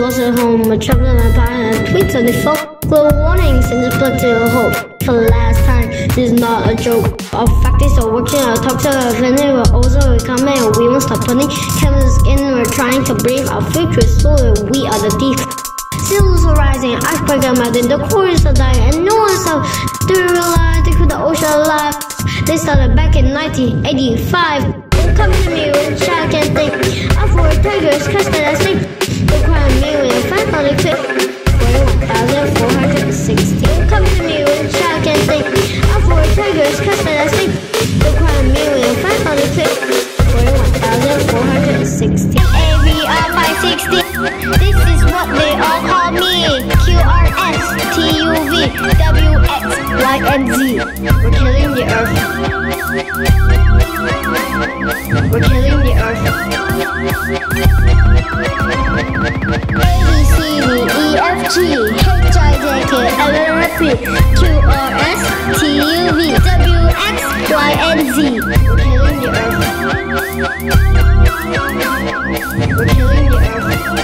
lost at home, a traveler on fire, tweets on the phone. Global warning, sends a plug to your hope. For the last time, this is not a joke. Our factories are working, our talks are offending, we're also coming, we won't stop running. Cameras in, we're trying to breathe, our future is stolen, we are the thief. Seals are rising, iceberg are melting, the chorus are dying, and no one's up. Do you realize they keep the ocean alive? They started back in 1985. Don't come to me with shock and think. Up for tigers, catch that I sing. Don't cry on me when you find all the clip. 41,460. Don't come to me with shock and think. Up for tigers, catch that I sing. Don't cry on me when you find all the clip. 41,460. AVR 560. This is what they all call me. QRS, TUV, WX, YMZ. We're killing the earth. We're killing the earth. ABCDEFG, HIJK, LRP, QRS, TUV, WX, YNZ. We're killing the earth. We're killing the earth.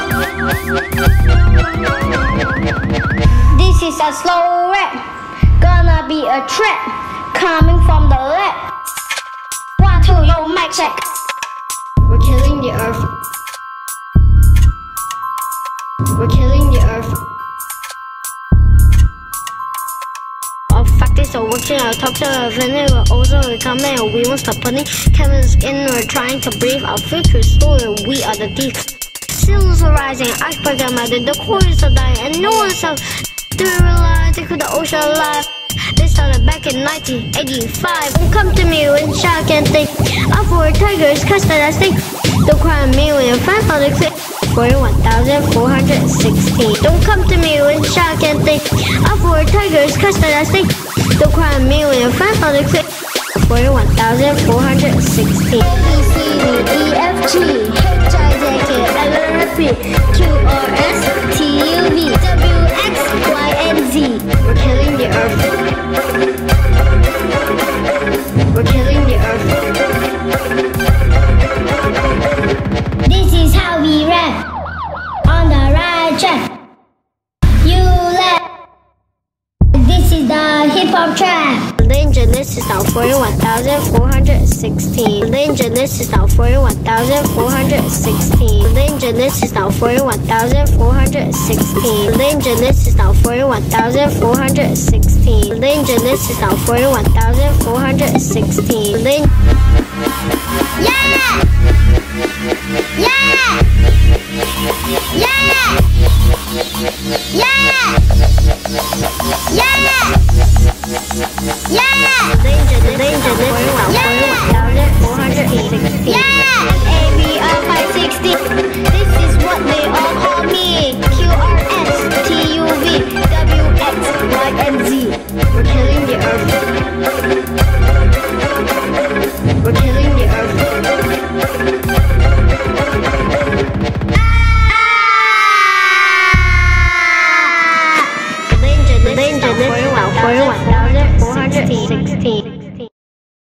This is a slow rap, gonna be a trap coming from the lab. 1, 2, yo, mic check. We're killing the earth. We're killing the earth. Our factories are working, our talks are offending, we're also coming, we won't stop running. Cameras in, we're trying to breathe, our future is stolen, we are the thief. Seals are rising, iceberg are melting, the chorus are dying, and no one's up. Do you realize they keep the ocean alive? They started back in 1985. Don't come to me with shock and think. Up for tigers, catch that I sing. Don't cry on me when you find all the clip. 41,416. Don't come to me with shock and think. Up for tigers, catch that I sing. Don't cry on me when you find all the clip. 41,416. ABCDEFG, HIJK, LRP, QRS, TUV, WX, YNZ. We're killing the earth. We're killing the earth. This is how we rap. On the right track. You left. This is the hip hop track. Danger list is now 41,416. Danger list is now 41,416. Danger list is now 41,416. Danger list is now 41,416. Danger list is now 41,416. Yeah! Yeah! Yeah! Yeah! Yeah!